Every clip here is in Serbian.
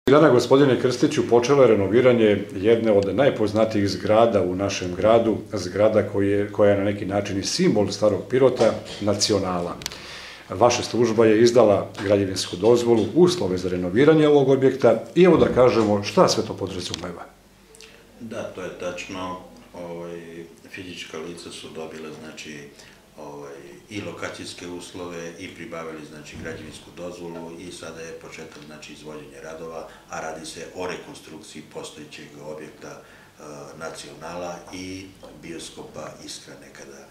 Dana, gospodine Krstiću, počelo je renoviranje jedne od najpoznatijih zgrada u našem gradu, zgrada koja je na neki način i simbol Starog Pirota, Nacionala. Vaša služba je izdala građevinsku dozvolu, uslove za renoviranje ovog objekta i evo da kažemo šta sve to podrazumeva. Da, to je tačno. Fizička lica su dobile i lokacijske uslove i pribavili građevinsku dozvolu i sada je početak izvođenja radova, a radi se o rekonstrukciji postojećeg objekta Nacionala i bioskopa Iskra nekada.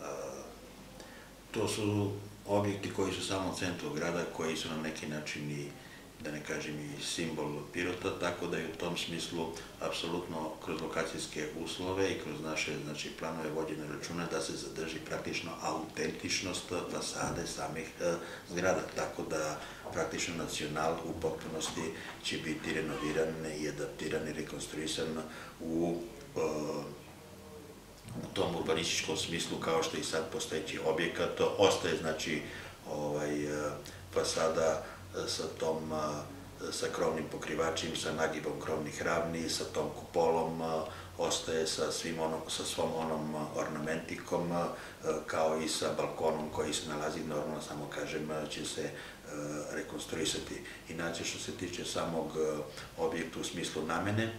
To su objekti koji su samo u centru grada, koji su na neki način i, da ne kažem, i simbol Pirota, tako da je u tom smislu apsolutno kroz lokacijske uslove i kroz naše planove vođene računa da se zadrži praktično autentičnost fasade samih zgrada, tako da praktično Nacional u potpunosti će biti renoviran i adaptiran i rekonstruisan u tom urbanističkom smislu kao što i sad postojeći objekat. Ostaje fasada sa krovnim pokrivačima, sa nagibom krovnih ravni, sa tom kupolom, ostaje sa svom onom ornamentikom, kao i sa balkonom koji se nalazi, normalno samo kažem, će se rekonstruisati. Inače, što se tiče samog objekta u smislu namene,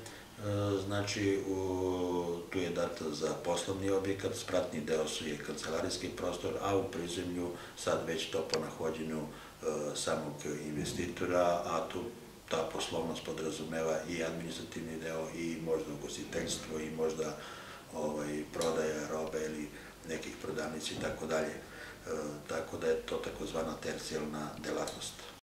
tu je dat za poslovni objekat, spratni deo je kancelarijski prostor, a u prizemlju sad već to po nahođenju samog investitora, a tu ta poslovnost podrazumeva i administrativni deo i možda ugostiteljstvo i možda prodaja robe ili nekih prodavnica i tako dalje. Tako da je to takozvana tercijalna delatnost.